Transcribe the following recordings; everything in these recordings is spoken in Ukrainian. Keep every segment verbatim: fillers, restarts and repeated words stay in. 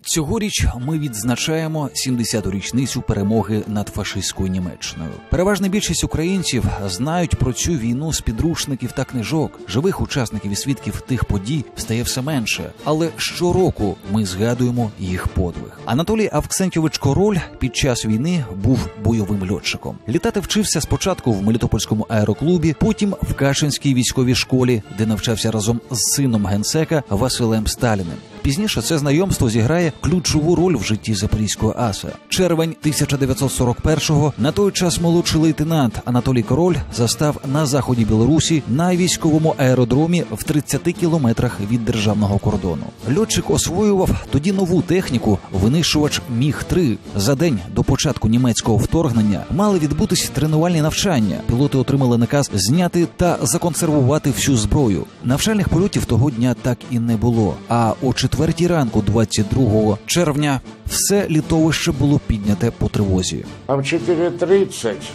Цьогоріч ми відзначаємо сімдесяту річницю перемоги над фашистською Німеччиною. Переважна більшість українців знають про цю війну з підручників та книжок. Живих учасників і свідків тих подій стає все менше. Але щороку ми згадуємо їх подвиг. Анатолій Авксентьович Король під час війни був бойовим льотчиком. Літати вчився спочатку в Мелітопольському аероклубі, потім в Кашинській військовій школі, де навчався разом з сином генсека Василем Сталіним. Пізніше це знайомство зіграє ключову роль в житті Запорізького аса. Червень тисяча дев'ятсот сорок першого, на той час молодший лейтенант Анатолій Король застав на заході Білорусі на військовому аеродромі в тридцяти кілометрах від державного кордону. Льотчик освоював тоді нову техніку винищувач Міг три. За день до початку німецького вторгнення мали відбутись тренувальні навчання. Пілоти отримали наказ зняти та законсервувати всю зброю. Навчальних польотів того дня так і не було. А о четвертій ранку двадцять другого червня все літовище було підняте по тривозі. А в чотири тридцять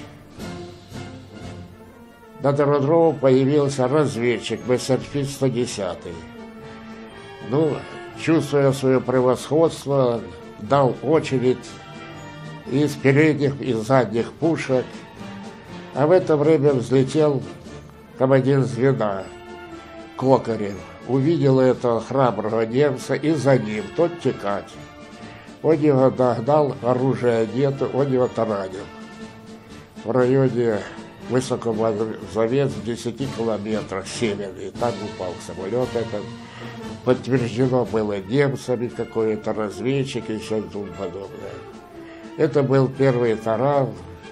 над аэродромом появился разведчик Мессершмитт сто десять. Ну, чувствуя свое превосходство, дал очередь из передних и задних пушек. А в это время взлетел командир звена Кокарев. Увидел этого храброго немца и за ним, тот текать. Он его догнал, оружия нет, он его таранил. В районе Высокомазовец в десяти километрах севернее. Там упал самолет этот. Подтверждено было немцами, какой-то разведчик и все тому подобное. Это был первый таран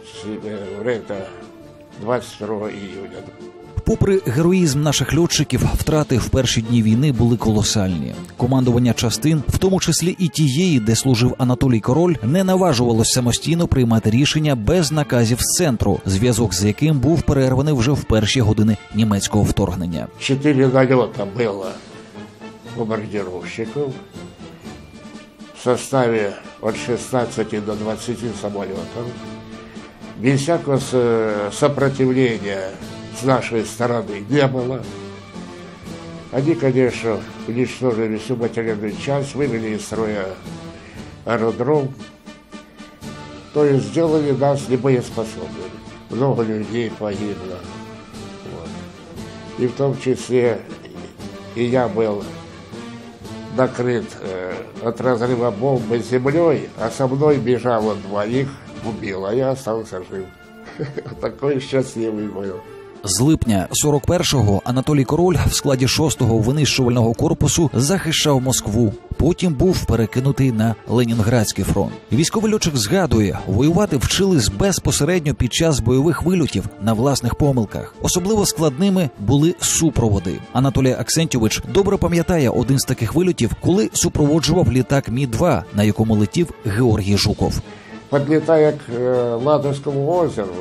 двадцять второго июня. Попри героїзм наших льотчиків, втрати в перші дні війни були колосальні. Командування частин, в тому числі і тієї, де служив Анатолій Король, не наважувалось самостійно приймати рішення без наказів з центру, зв'язок з яким був перерваний вже в перші години німецького вторгнення. Чотири нальота було бомбардировщиків в составі від шістнадцяти до двадцяти самолітів. Без всякого сопротивления с нашей стороны не было. Они, конечно, уничтожили всю материальную часть, вывели из строя аэродром, то есть сделали нас небоеспособными. Много людей погибло. Вот. И в том числе и я был накрыт э, от разрыва бомбы землей, а со мной бежало двоих, убил, а я остался жив. Такой счастливый был. З липня сорок першого Анатолій Король в складі шостого винищувального корпусу захищав Москву. Потім був перекинутий на Ленінградський фронт. Військовий льотчик згадує, воювати вчились безпосередньо під час бойових вильотів на власних помилках. Особливо складними були супроводи. Анатолій Авксентьович добре пам'ятає один з таких вильотів, коли супроводжував літак Мі два, на якому летів Георгій Жуков. Подлетая к э, Ладожскому озеру,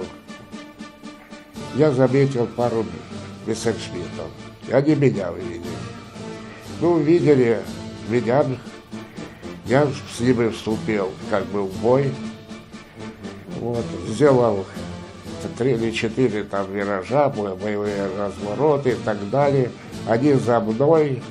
я заметил пару Мессершмиттов. Они меня увидели. Ну, увидели меня, я с ними вступил как бы в бой. Вот, сделал три или четыре там виража, боевые развороты и так далее. Они за мной.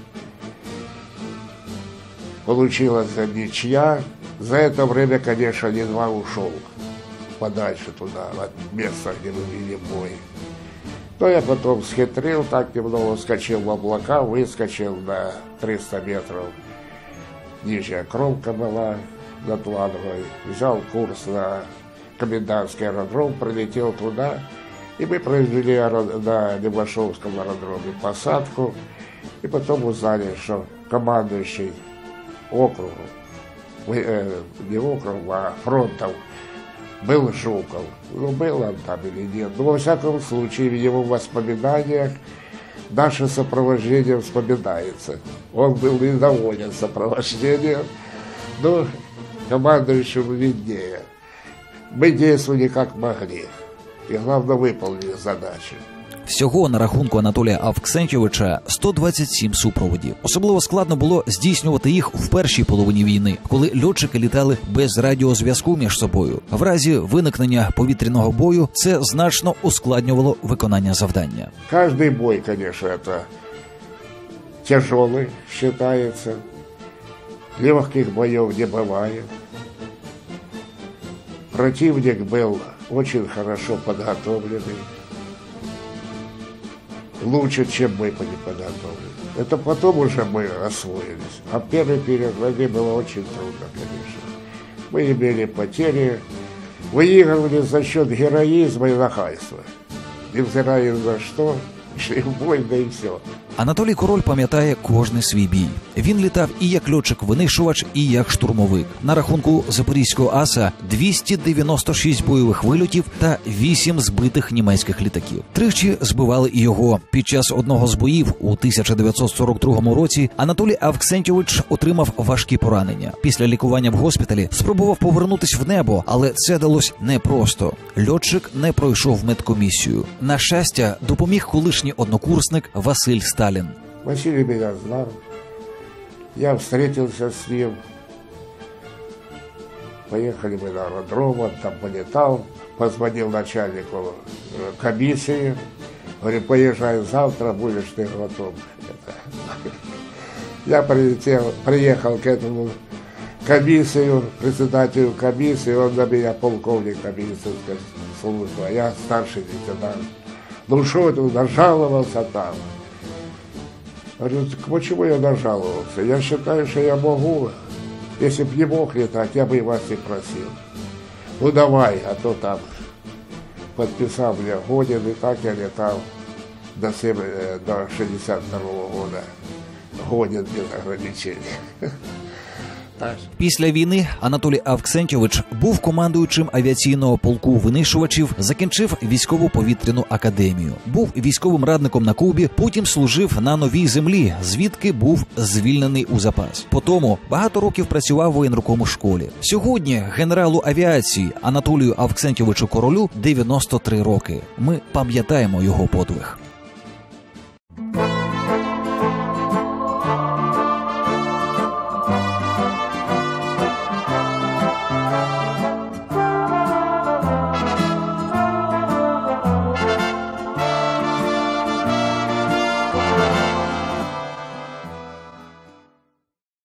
Получилась ничья. За это время, конечно, едва ушел подальше туда, от места, где мы вели бой. Но я потом схитрил, так немного вскочил в облака, выскочил на триста метров. Нижняя кромка была над Ладогой. Взял курс на комендантский аэродром, прилетел туда. И мы произвели на Лемашовском аэродроме посадку. И потом узнали, что командующий округом, не округом, а фронтом, был Жуков. Ну, был он там или нет. Но, во всяком случае, в его воспоминаниях наше сопровождение вспоминается. Он был недоволен сопровождением, но командующему виднее. Мы действовали как могли. И, главное, выполнили задачу. Всього на рахунку Анатолія Авксентьовича сто двадцять сім супроводів. Особливо складно було здійснювати їх в першій половині війни, коли льотчики літали без радіозв'язку між собою. В разі виникнення повітряного бою це значно ускладнювало виконання завдання. Кожний бой, звісно, це тяжелый считается. Легких боев не бывает. Противник был очень хорошо подготовленный. Лучше, чем мы были подготовлены. Это потом уже мы освоились. А первый период войны было очень трудно, конечно. Мы имели потери, выигрывали за счет героизма и нахальства. Невзирая ни за что, шли в бой, да и все. Анатолій Король пам'ятає кожний свій бій. Він літав і як льотчик-винищувач, і як штурмовик. На рахунку Запорізького аса двісті дев'яносто шість бойових вильотів та вісім збитих німецьких літаків. Тричі збивали і його. Під час одного з боїв у тисяча дев'ятсот сорок другому році Анатолій Авксентьович отримав важкі поранення. Після лікування в госпіталі спробував повернутись в небо, але це далось непросто. Льотчик не пройшов медкомісію. На щастя, допоміг колишній однокурсник Василь Сталін. Василий меня знал. Я встретился с ним. Поехали мы на аэродром, он там полетал. Позвонил начальнику комиссии. Говорит, поезжай завтра, будешь ты готов. Я прилетел, приехал к этому комиссию, председателю комиссии. Он на меня полковник медицинской службы, а я старший лейтенант. Ну что ты, нажаловался там? Говорю, почему я нажаловался? Я считаю, что я могу. Если бы не мог летать, я бы вас и просил. Ну давай, а то там подписал мне годен, и так я летал до, до шестьдесят второго года. Годен без ограничений. Після війни Анатолій Авксентьович був командуючим авіаційного полку винищувачів, закінчив військово-повітряну академію. Був військовим радником на Кубі, потім служив на Новій Землі, звідки був звільнений у запас. Потому багато років працював в воєнрукому школі. Сьогодні генералу авіації Анатолію Авксентьовичу Королю дев'яносто три роки. Ми пам'ятаємо його подвиг.